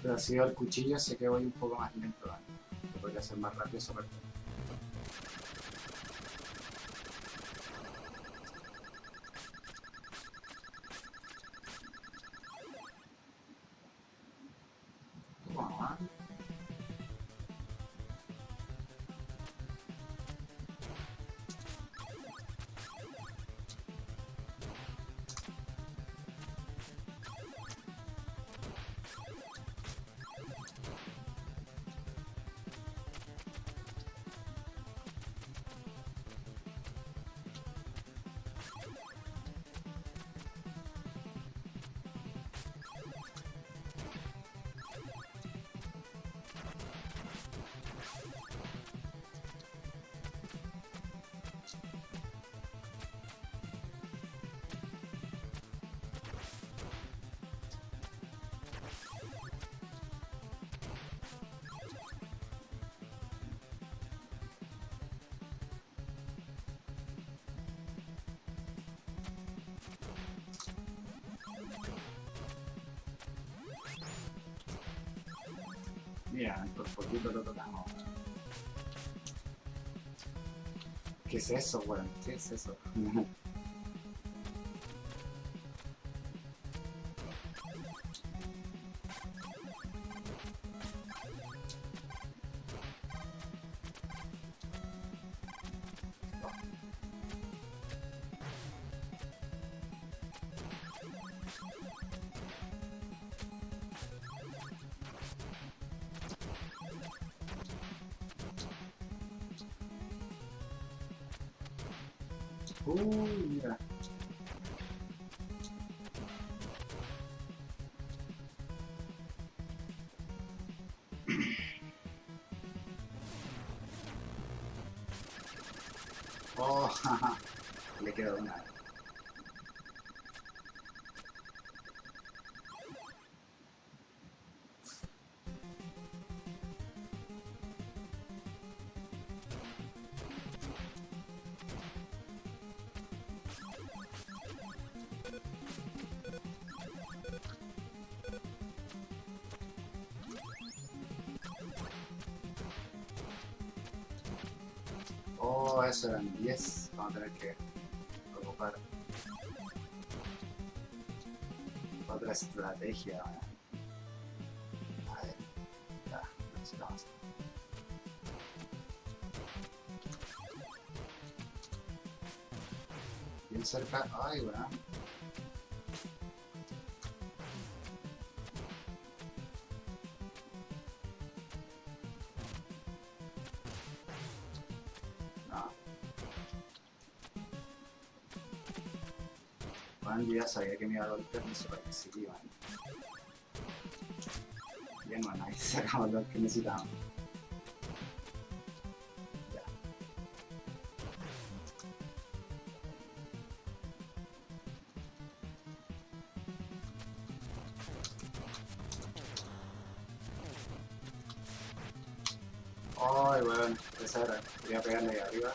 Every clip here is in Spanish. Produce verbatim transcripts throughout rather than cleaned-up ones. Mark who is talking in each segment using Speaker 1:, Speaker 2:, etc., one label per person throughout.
Speaker 1: Pero si veo el cuchillo sé que voy un poco más lento, ¿vale? Que podría ser más rápido esa parte. Toma. Mira, por poquito lo tocamos. ¿Qué es eso, weón? ¿Qué es eso? Uy, mira. Oh, le quedó una. Oh, eso eran diez. Vamos a tener que ocupar otra estrategia. A ver, ya, necesitamos. Bien cerca. Ay, weón. Yo ya sabía que me iba a golpear, no sé para qué se iban. Bien, bueno, ahí sacamos lo que necesitábamos. Ya. Ay, bueno, esa era. Quería pegarle ahí arriba.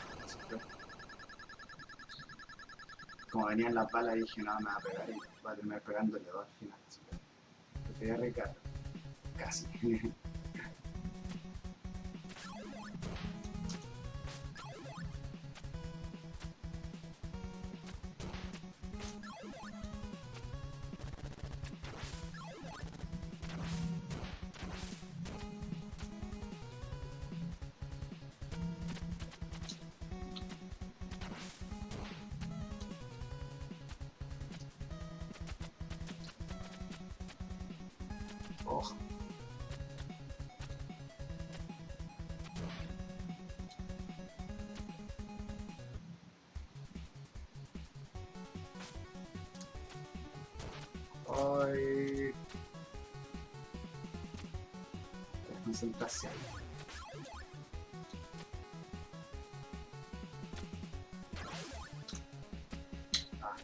Speaker 1: Como venían las balas dije, no, me va a pegar y va a terminar pegándole dos al final. Lo quería recargar. Casi. Oh. Ay. Concentración. Ah.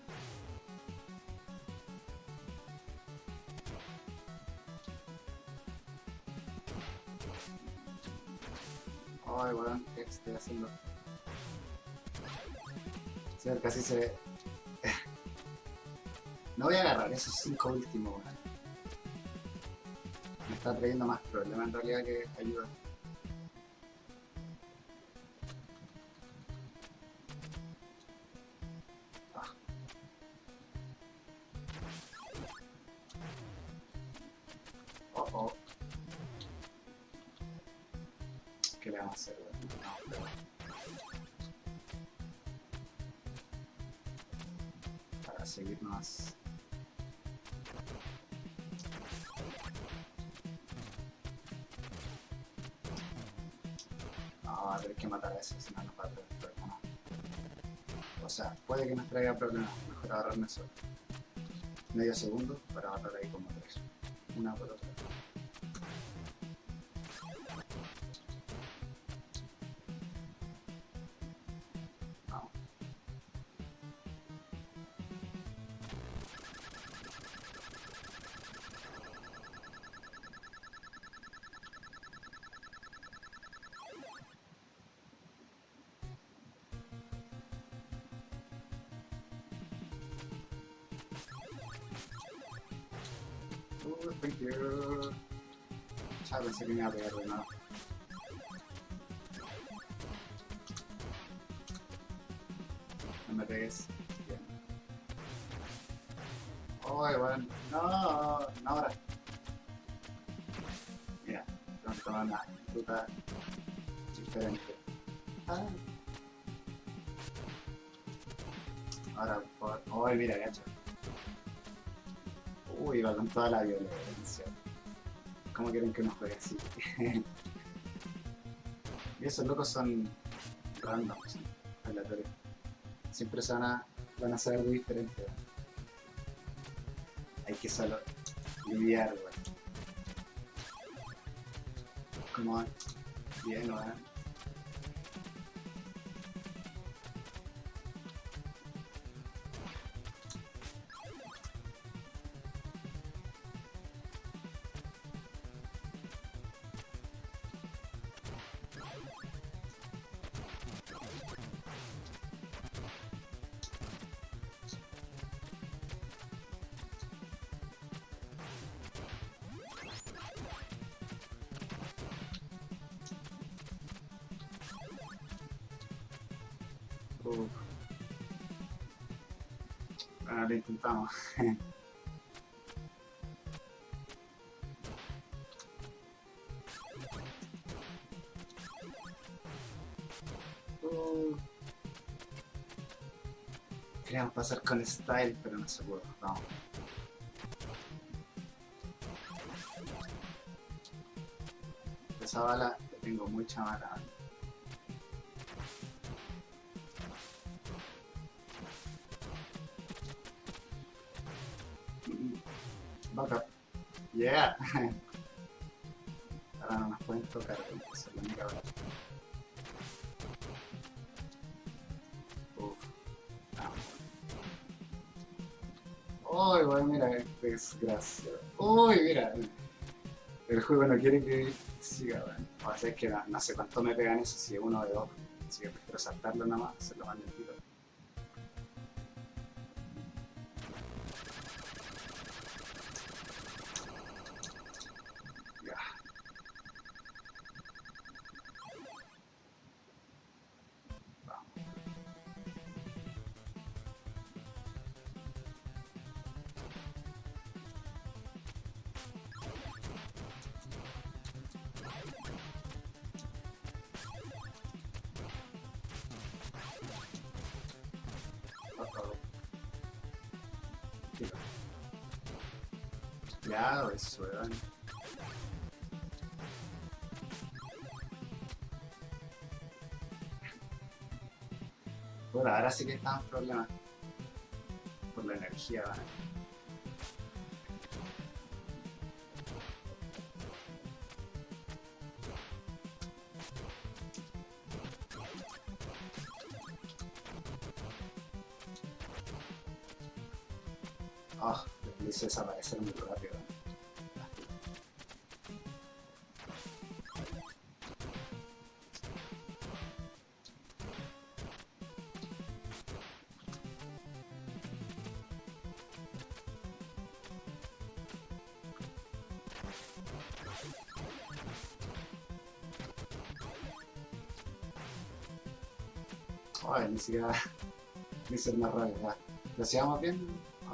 Speaker 1: Ay, weón, ¿qué estoy haciendo? Sí, casi se ve. No voy a agarrar esos cinco últimos, weón. Me está trayendo más problemas en realidad que ayuda. Ah. Oh, oh. ¿Qué le vamos a hacer? No, pero... para seguir más. No, va a tener que matar a ese, si no nos va a traer problemas. O sea, puede que nos traiga problemas, mejor agarrarme eso. Medio segundo para matar ahí como tres. Una por otra. Vamos. Uh, thank you. Ya pensé que me iba a pegar de nuevo. No me pegues. Bien. Oh, bueno. No, no ahora. Mira, tengo que tomar una fruta diferente. Ah. Ahora, por... Oh, mira, gacho. Uy, va con toda la violencia. ¿Cómo quieren que nos juegue así? Y esos locos son random, son aleatorios. Siempre se van a, van a hacer algo diferente. Hay que solo lidiar, güey. Como bien, güey. Uf. Bueno, lo intentamos. uh. Queríamos pasar con style, pero no se pudo. Vamos. Esa bala le tengo mucha mala. Back up. Yeah. Ahora no nos pueden tocar, esa es la única bala. Uff. Uy, bueno, mira, qué desgracia. Uy, mira. El juego no quiere que siga, bueno. O sea, es que no, no sé cuánto me pegan eso, si es uno de dos. Así que prefiero saltarlo nada más, hacerlo más lentito. Ya. Vamos. Uh-oh. Ya, eso, weón. Bueno, ahora sí que estamos en problemas. Por la energía, ¿vale? Oh, le hice desaparecer muy rápido. Ay, ni siquiera ni ser más rápido. Ya. ¿Lo hacíamos bien? Ah,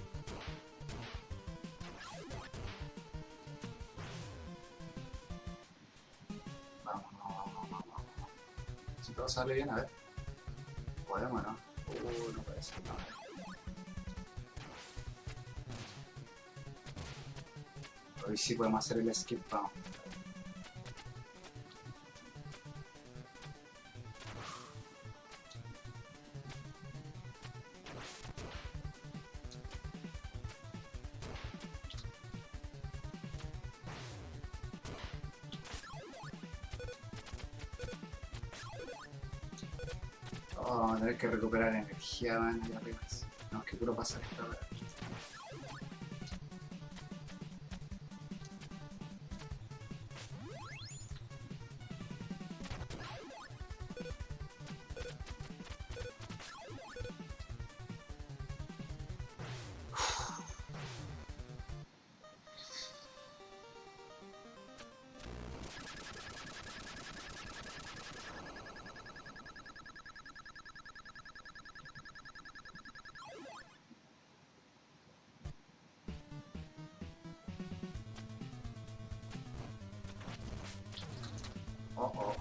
Speaker 1: vamos, vamos, vamos, vamos, vamos. Si todo sale bien, a ver. Podemos, ¿no? Uh, no puede ser, no. Hoy sí podemos hacer el skip, vamos. Oh, vamos a tener que recuperar energía, man, allá arriba. No, es que puro pasar esta hora. Oh, oh.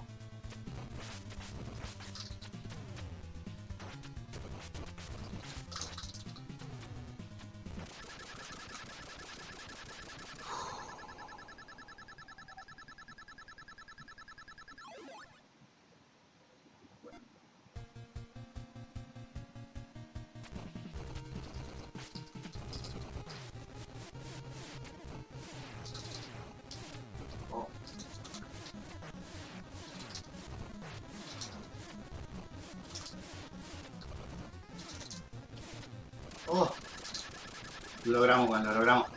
Speaker 1: Oh. Oh. Lo logramos, weón, lo logramos.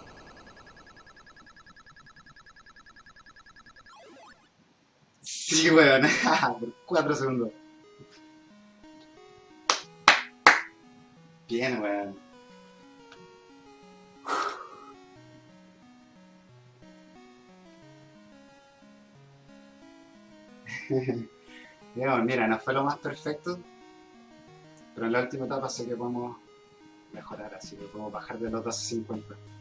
Speaker 1: Sí, weón. Por cuatro segundos. Bien, weón. Digamos, mira, no fue lo más perfecto, pero en la última etapa sé que podemos mejorar, así que podemos bajar de los doce cincuenta.